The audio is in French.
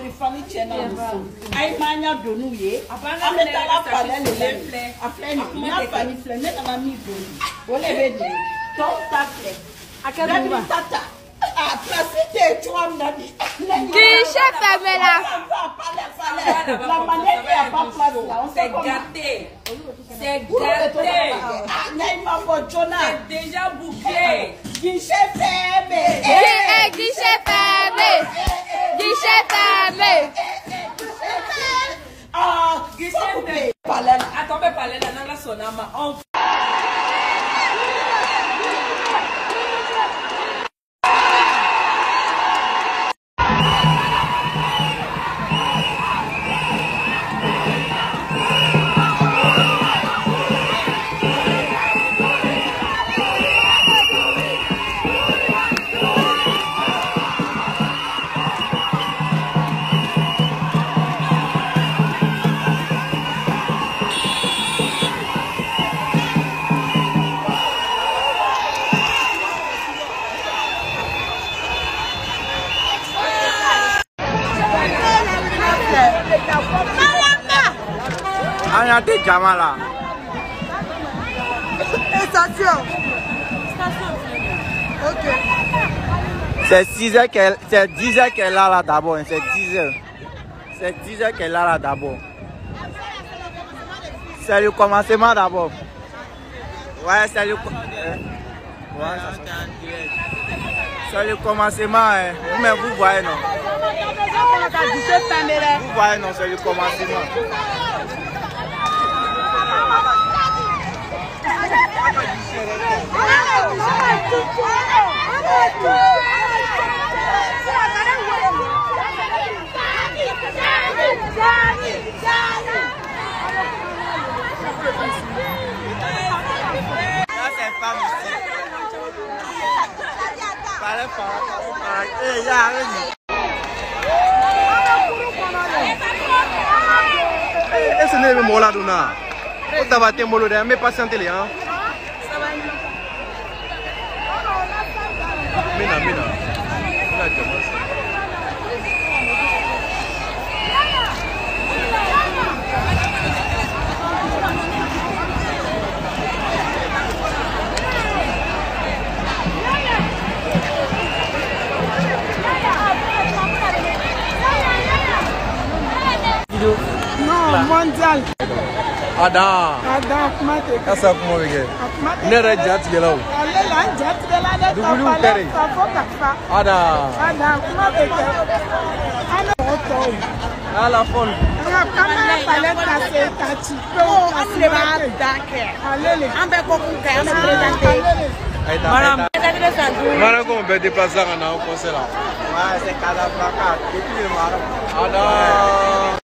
Fanny Chena. I mania donouye. Ametala palais le lait. Aflène. N'a Fanny Flemme. N'a mis doni. Vous l'avez dit. Tom tacle. À quel moment? Tata. Ah, placez tu as dit. Guichet fermé là. La manette n'est pas place là. On s'est gâté. C'est gâté. C'est déjà bouclé. Guichet fermé. Guichet fermé. Guichet fermé. Ah, guichet fermé. Attends, mais parler là, dans la sonama. Regardez Jamala. Station. Ok. C'est 6 heures qu'elle, c'est 10 heures qu'elle a là d'abord. C'est 10 heures. C'est 10 heures qu'elle a là d'abord. C'est le commencement d'abord. Ouais, c'est le c'est le commencement. Hein. Mais vous voyez non. Vous voyez non, c'est le commencement. Esse nem é molado não. Eu tava até molado, me paciente ali, hein? Mina. Non, mondial. Ada, comment tu es? Ça comment tu es? Ne regarde pas là. Ada, comment tu es? à la folle. Madame, comment on peut déplacer un concert là? Ouais, c'est Casablanca. Ada.